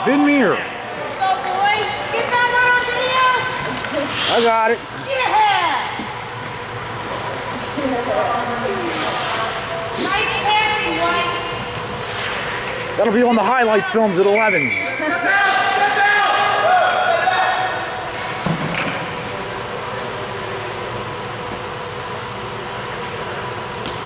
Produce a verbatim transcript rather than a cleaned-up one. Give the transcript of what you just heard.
Vinmere. Go, boys. Get that one on video. I got it. Yeah. Nice passing, White. That'll be on the highlight films at eleven.